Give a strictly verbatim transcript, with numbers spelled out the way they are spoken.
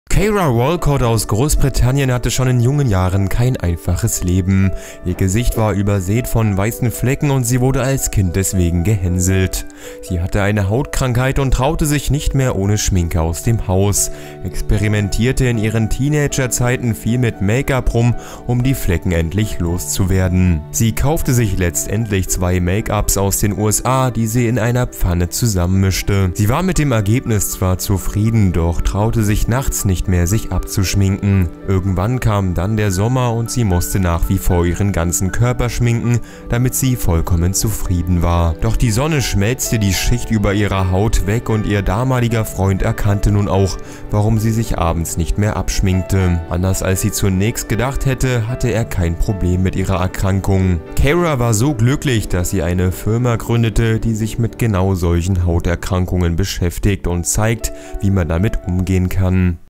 Keira Walcott aus Großbritannien hatte schon in jungen Jahren kein einfaches Leben. Ihr Gesicht war übersät von weißen Flecken und sie wurde als Kind deswegen gehänselt. Sie hatte eine Hautkrankheit und traute sich nicht mehr ohne Schminke aus dem Haus, experimentierte in ihren Teenagerzeiten viel mit Make-up rum, um die Flecken endlich loszuwerden. Sie kaufte sich letztendlich zwei Make-ups aus den U S A, die sie in einer Pfanne zusammenmischte. Sie war mit dem Ergebnis zwar zufrieden, doch traute sich nachts nicht mehr sich abzuschminken. Irgendwann kam dann der Sommer und sie musste nach wie vor ihren ganzen Körper schminken, damit sie vollkommen zufrieden war. Doch die Sonne schmelzte die Schicht über ihrer Haut weg und ihr damaliger Freund erkannte nun auch, warum sie sich abends nicht mehr abschminkte. Anders als sie zunächst gedacht hätte, hatte er kein Problem mit ihrer Erkrankung. Keira war so glücklich, dass sie eine Firma gründete, die sich mit genau solchen Hauterkrankungen beschäftigt und zeigt, wie man damit umgehen kann.